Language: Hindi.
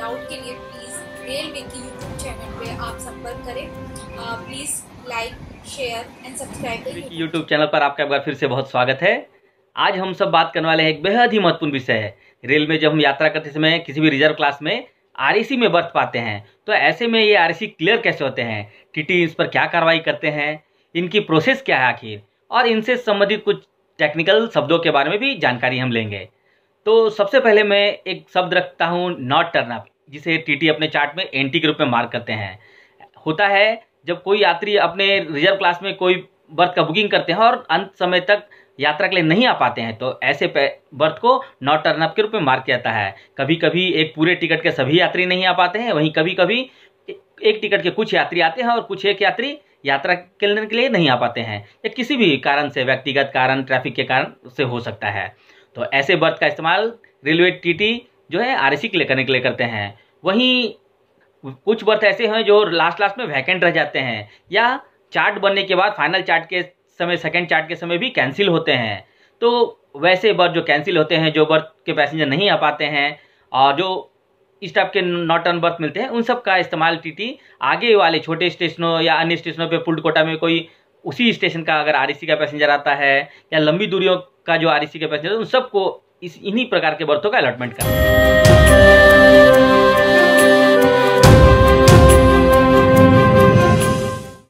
डाउट के लिए प्लीज़ रेलवे की यूट्यूब चैनल पे आप संपर्क करें। Please like, share and subscribe. YouTube channel पर आपका एक बार फिर से बहुत स्वागत है। आज हम सब बात करने वाले हैं एक बेहद ही महत्वपूर्ण विषय है। रेल में जब हम यात्रा करते समय किसी भी रिजर्व क्लास में आरएसी में बर्थ पाते हैं तो ऐसे में ये आरएसी क्लियर कैसे होते हैं, टीटी इस पर क्या कार्रवाई करते हैं, इनकी प्रोसेस क्या है आखिर, और इनसे संबंधित कुछ टेक्निकल शब्दों के बारे में भी जानकारी हम लेंगे। तो सबसे पहले मैं एक शब्द रखता हूँ नॉट टर्न अप, जिसे टीटी अपने चार्ट में एनटी के रूप में मार्क करते हैं। होता है जब कोई यात्री अपने रिजर्व क्लास में कोई बर्थ का बुकिंग करते हैं और अंत समय तक यात्रा के लिए नहीं आ पाते हैं तो ऐसे बर्थ को नॉट टर्न अप के रूप में मार्क किया जाता है। कभी कभी एक पूरे टिकट के सभी यात्री नहीं आ पाते हैं, वहीं कभी कभी एक टिकट के कुछ यात्री आते हैं और कुछ एक यात्री यात्रा करने के लिए नहीं आ पाते हैं, या किसी भी कारण से, व्यक्तिगत कारण, ट्रैफिक के कारण से हो सकता है। तो ऐसे बर्थ का इस्तेमाल रेलवे टीटी जो है आरएसी करने के लिए करते हैं। वहीं कुछ बर्थ ऐसे हैं जो लास्ट में वैकेंट रह जाते हैं या चार्ट बनने के बाद फाइनल चार्ट के समय, सेकंड चार्ट के समय भी कैंसिल होते हैं। तो वैसे बर्थ जो कैंसिल होते हैं, जो बर्थ के पैसेंजर नहीं आ पाते हैं और जो इस टाइप के नॉट टर्न बर्थ मिलते हैं, उन सब का इस्तेमाल टीटी आगे वाले छोटे स्टेशनों या अन्य स्टेशनों पे पुल्ट कोटा में कोई उसी स्टेशन का अगर आरएसी का पैसेंजर आता है या लंबी दूरियों का जो आरएसी का पैसेंजर, उन सबको इन्हीं प्रकार के बर्थों का अलॉटमेंट करते हैं।